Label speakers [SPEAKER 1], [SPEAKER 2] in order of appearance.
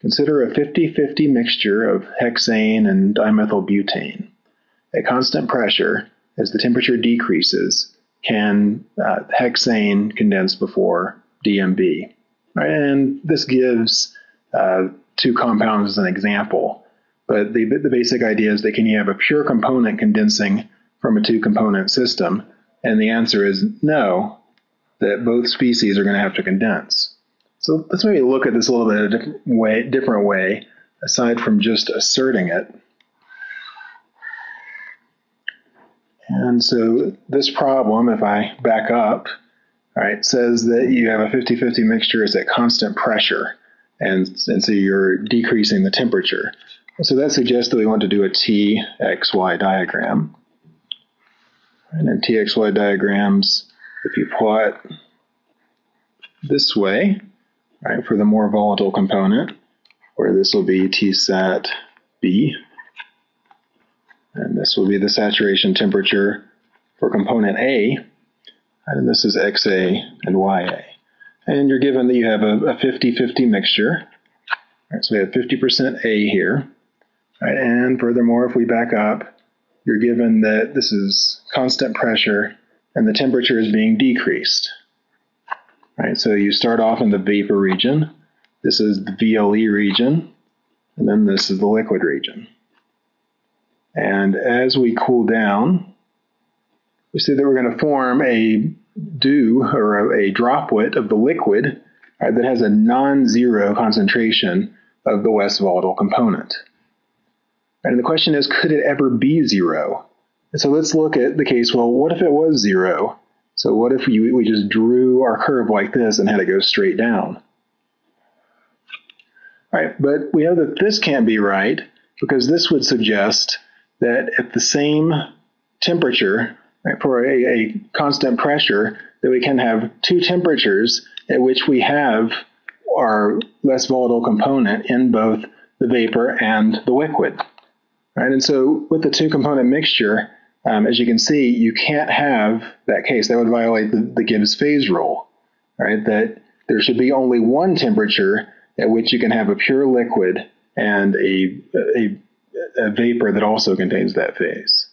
[SPEAKER 1] Consider a 50-50 mixture of hexane and dimethylbutane. At constant pressure, as the temperature decreases, can hexane condense before DMB? Right? And this gives two compounds as an example. But the basic idea is that can you have a pure component condensing from a two-component system? And the answer is no, that both species are going to have to condense. So let's maybe look at this a little bit a different way, aside from just asserting it. And so this problem, if I back up, right, says that you have a 50-50 mixture is at constant pressure, and so you're decreasing the temperature. So that suggests that we want to do a TXY diagram. And in TXY diagrams, if you plot this way, right, for the more volatile component, where this will be T sat B, and this will be the saturation temperature for component A, and this is XA and YA. And you're given that you have a 50-50 mixture. Right, so we have 50% A here. Right, and furthermore, if we back up, you're given that this is constant pressure and the temperature is being decreased. Right, so you start off in the vapor region. This is the VLE region, and then this is the liquid region. And as we cool down, we see that we're going to form a dew or a droplet of the liquid, right, that has a non-zero concentration of the less volatile component. And the question is, could it ever be zero? And so let's look at the case, well, what if it was zero? So what if we just drew our curve like this and had it go straight down? All right, but we know that this can't be right because this would suggest that at the same temperature, right, for a constant pressure, that we can have two temperatures at which we have our less volatile component in both the vapor and the liquid. Right, and so with the two-component mixture, as you can see, you can't have that case. That would violate the Gibbs phase rule, right? That there should be only one temperature at which you can have a pure liquid and a vapor that also contains that phase.